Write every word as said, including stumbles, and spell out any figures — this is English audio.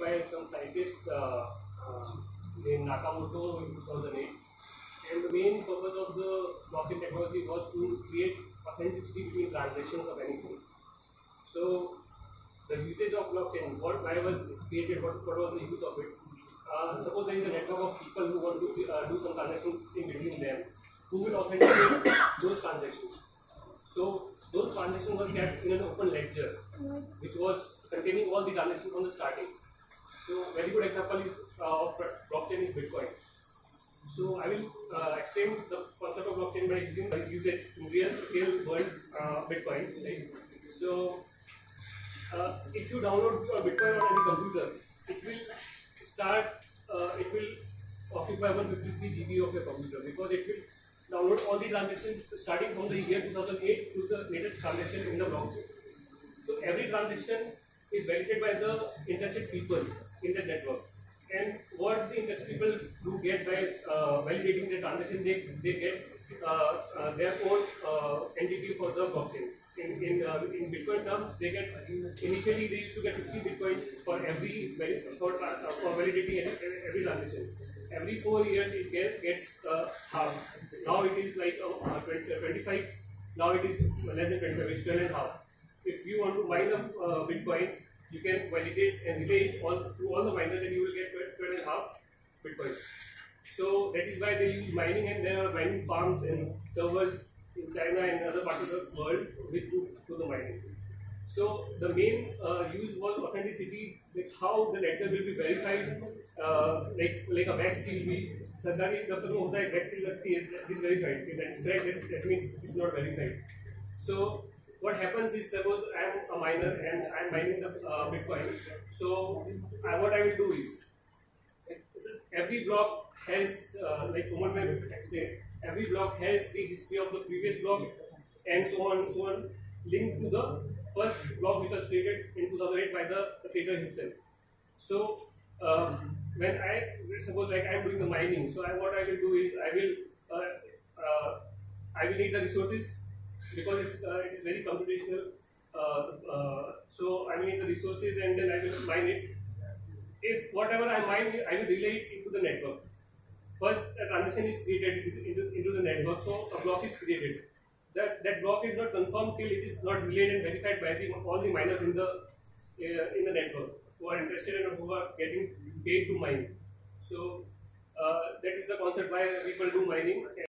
by some scientist uh, uh, named Nakamoto in two thousand eight. And the main purpose of the blockchain technology was to create authenticity between transactions of anything. So the usage of blockchain, what why was created, what, what was the use of it? Uh, suppose there is a network of people who want to uh, do some transactions in between them, who will authenticate those transactions. So those transactions were kept in an open ledger, which was containing all the transactions from the starting. So very good example is uh, of blockchain is Bitcoin. So I will uh, explain the concept of blockchain by using the usage in real real world uh, Bitcoin. Right? So uh, if you download your Bitcoin on any computer, it will start. Uh, it will occupy one hundred fifty-three G B of your computer because it will download all the transactions starting from the year two thousand eight to the latest transaction in the blockchain. So every transaction is validated by the interested people in the network. And what the interested people do get by uh, validating the transaction, they, they get uh, uh, their own uh, entity for the blockchain. In in, uh, in Bitcoin terms, they get initially they used to get fifty bitcoins for every for uh, for validating every, every transaction. Every four years it get, gets uh, half. Now it is like uh, twenty, twenty-five. Now it is less than twenty-five. It's twelve and a half. If you want to mine a uh, Bitcoin, you can validate and relay it all to all the miners, and you will get twelve and a half Bitcoins. So that is why they use mining, and there are mining farms and servers in China and other parts of the world with to, to the mining. So the main uh, use was authenticity, like how the ledger will be verified, uh, like like a wax seal. We सरकारी दफ्तर में होता है wax seal लगती है, that is verified. If that is correct, that, that means it's not verified. So what happens is, suppose I am a miner and I am mining the uh, Bitcoin. So I, what I will do is, every block has, uh, like Umar may explained, every block has the history of the previous block and so on and so on, linked to the first block which was created in two thousand eight by the, the creator himself. So um, when I, suppose like I am doing the mining, so I, what I will do is, I will, uh, uh, I will need the resources, because it's, uh, it is very computational. Uh, uh, so I will need the resources and then I will mine it. If whatever I mine, I will relay it into the network. First, a transaction is created into, into, into the network, so a block is created. That, that block is not confirmed till it is not relayed and verified by the, all the miners in the uh, in the network who are interested and who are getting paid to mine. So uh, that is the concept why people do mining.